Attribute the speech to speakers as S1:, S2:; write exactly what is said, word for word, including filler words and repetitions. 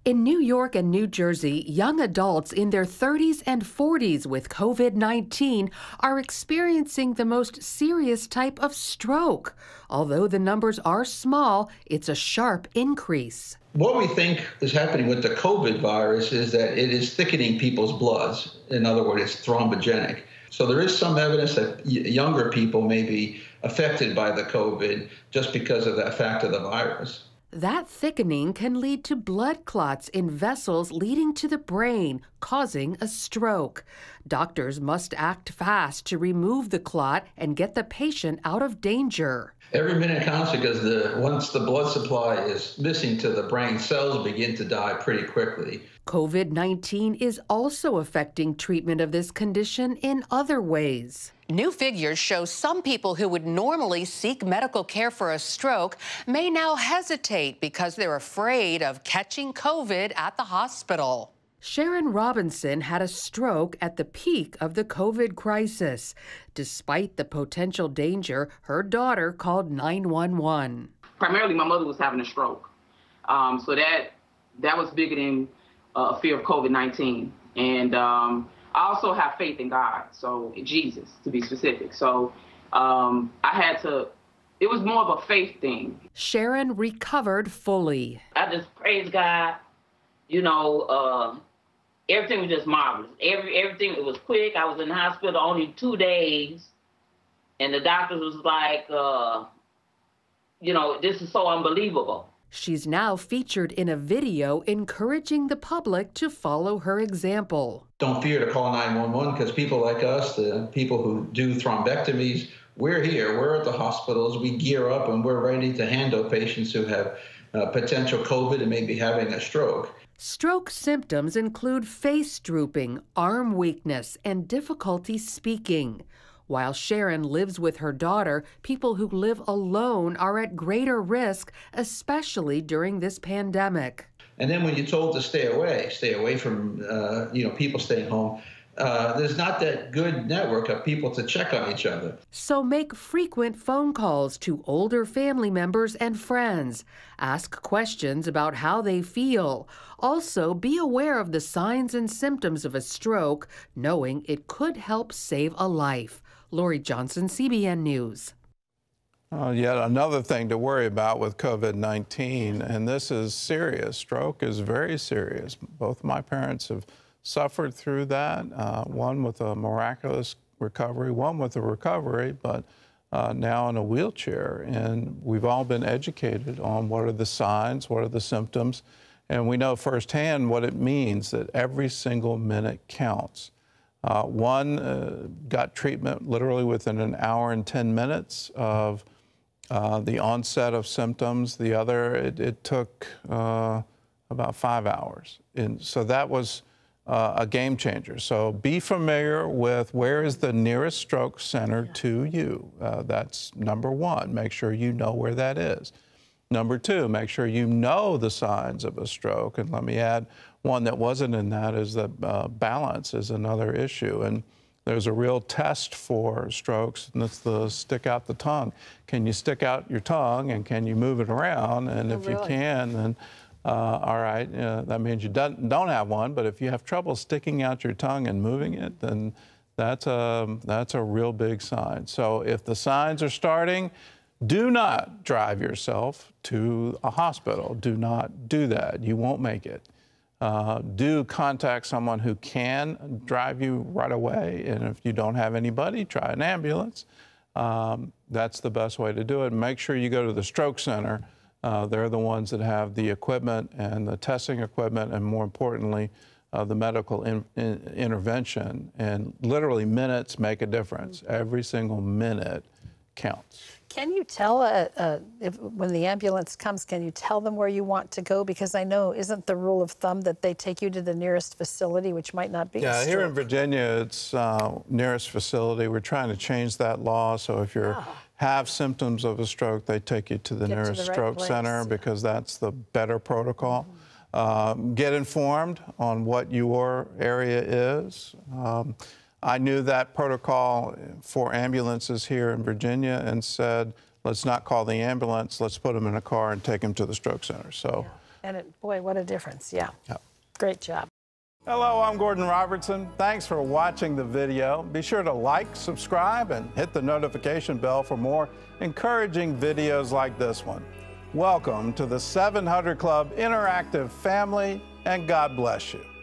S1: In New York and New Jersey, young adults in their thirties and forties with COVID nineteen are experiencing the most serious type of stroke. Although the numbers are small, it's a sharp increase.
S2: What we think is happening with the COVID virus is that it is thickening people's bloods. In other words, it's thrombogenic. So there is some evidence that younger people may be affected by the COVID just because of the fact of the virus.
S1: That thickening can lead to blood clots in vessels leading to the brain, causing a stroke. Doctors must act fast to remove the clot and get the patient out of danger.
S2: Every minute counts because the, once the blood supply is missing to the brain, cells begin to die pretty quickly.
S1: COVID nineteen is also affecting treatment of this condition in other ways.
S3: New figures show some people who would normally seek medical care for a stroke may now hesitate because they're afraid of catching COVID at the hospital.
S1: Sharon Robinson had a stroke at the peak of the COVID crisis. Despite the potential danger, her daughter called nine one one.
S4: Primarily, my mother was having a stroke. Um, so that that was bigger than a uh, fear of COVID nineteen. And um, I also have faith in God, so Jesus, to be specific. So um, I had to, it was more of a faith thing.
S1: Sharon recovered fully.
S5: I just praise God. You know, uh, everything was just marvelous. Every everything, it was quick. I was in the hospital only two days, and the doctors was like, uh, you know, this is so unbelievable.
S1: She's now featured in a video encouraging the public to follow her example.
S2: Don't fear to call nine one one because people like us, the people who do thrombectomies, we're here. We're at the hospitals. We gear up and we're ready to handle patients who have uh, potential COVID and may be having a stroke.
S1: Stroke symptoms include face drooping, arm weakness, and difficulty speaking. While Sharon lives with her daughter, people who live alone are at greater risk, especially during this pandemic.
S2: And then when you're told to stay away, stay away from uh, you know, people staying home, uh, there's not that good network of people to check on each other.
S1: So make frequent phone calls to older family members and friends. Ask questions about how they feel. Also, be aware of the signs and symptoms of a stroke, knowing it could help save a life. Lori Johnson, C B N News.
S6: Uh, yet another thing to worry about with COVID nineteen, and this is serious. Stroke is very serious. Both my parents have suffered through that, uh, one with a miraculous recovery, one with a recovery, but uh, now in a wheelchair. And we've all been educated on what are the signs, what are the symptoms, and we know firsthand what it means, that every single minute counts. Uh, one uh, got treatment literally within an hour and ten minutes of uh, the onset of symptoms. The other, it, it took uh, about five hours. And so that was uh, a game changer. So be familiar with where is the nearest stroke center to you. Uh, that's number one. Make sure you know where that is. Number two, make sure you know the signs of a stroke. And let me add, one that wasn't in that is that uh, balance is another issue. And there's a real test for strokes, and it's the stick out the tongue. Can you stick out your tongue, and can you move it around? And
S3: oh,
S6: if
S3: really?
S6: you can, then uh, all right, uh, that means you don't, don't have one. But if you have trouble sticking out your tongue and moving it, then that's a, that's a real big sign. So if the signs are starting, do not drive yourself to a hospital. Do not do that. You won't make it. Uh, do contact someone who can drive you right away. And if you don't have anybody, try an ambulance. Um, that's the best way to do it. Make sure you go to the stroke center. Uh, they're the ones that have the equipment and the testing equipment, and more importantly, uh, the medical in, in, intervention. And literally minutes make a difference. Every single minute counts.
S7: Can you tell, uh, uh, if, when the ambulance comes, can you tell them where you want to go? Because I know, isn't the rule of thumb that they take you to the nearest facility, which might not be
S6: Yeah,
S7: a
S6: here in
S7: stroke?
S6: Virginia, it's uh, nearest facility. We're trying to change that law, so if you
S7: Ah.
S6: have symptoms of a stroke, they take you to the
S7: Get to
S6: nearest
S7: the right
S6: stroke
S7: place.
S6: center because that's the better protocol. Mm-hmm. um, get informed on what your area is. Um, I knew that protocol for ambulances here in Virginia and said, let's not call the ambulance, let's put them in a car and take them to the stroke center. So
S7: Yeah. And it, boy, what a difference. Yeah.
S6: Yep.
S7: Great job.
S6: Hello, I'm Gordon Robertson. Thanks for watching the video. Be sure to like, subscribe, and hit the notification bell for more encouraging videos like this one. Welcome to the seven hundred Club Interactive family, and God bless you.